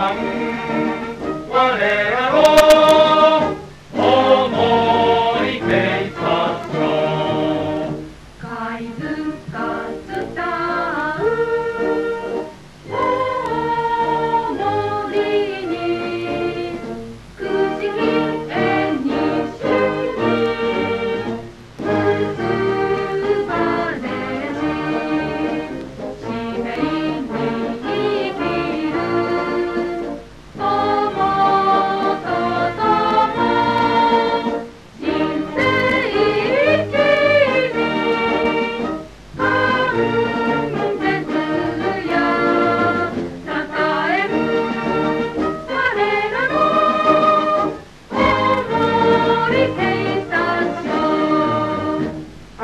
らん我らの思い警察署貝塚伝う大森にくじき絵にしに結ばれし使命に生きる友と共人生生きる安全やたたえ我らの大森警察署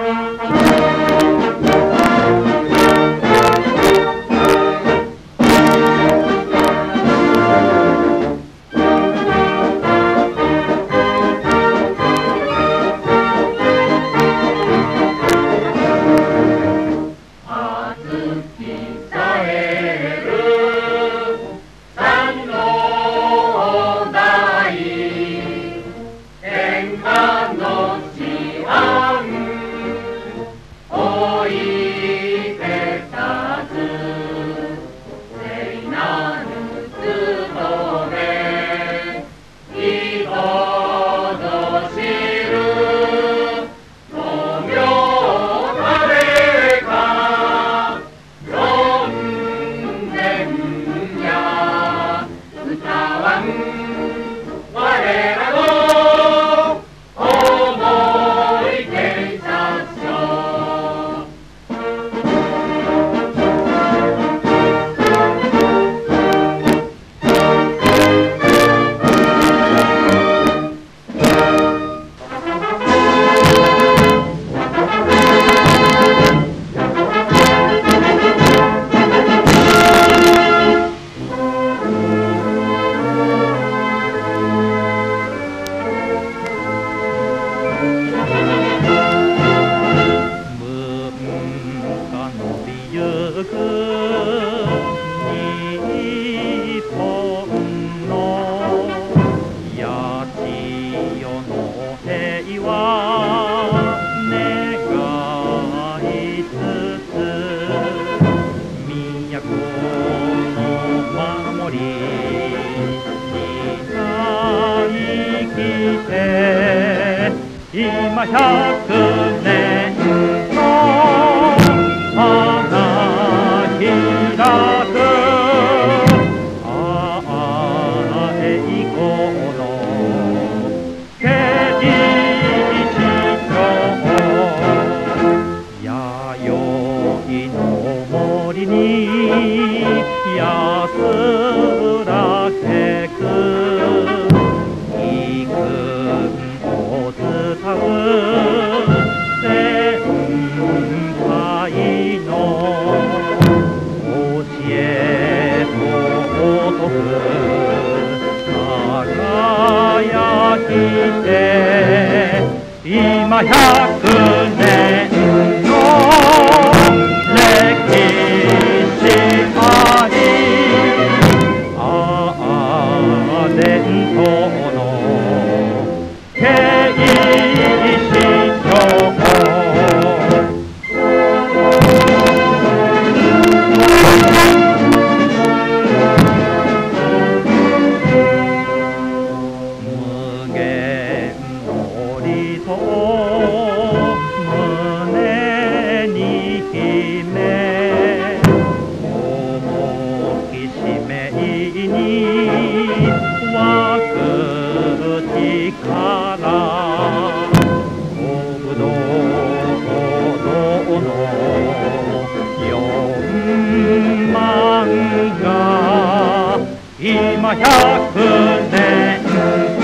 熱き伝える三の大天下の治安追い消さず聖なる務めいとどしる光明誰か論前や歌わん我らの思い警察署ゆく日本の八千代の平和願いつつ都の守りに生きて今100年の花開く栄光の警視庁弥生の森に安らけく幾分を伝う先輩の教えと徳輝いて今100年の歴史あり伝統の警視庁無限の理想胸に秘め重き使命に湧く力国土歩道の4万が今100年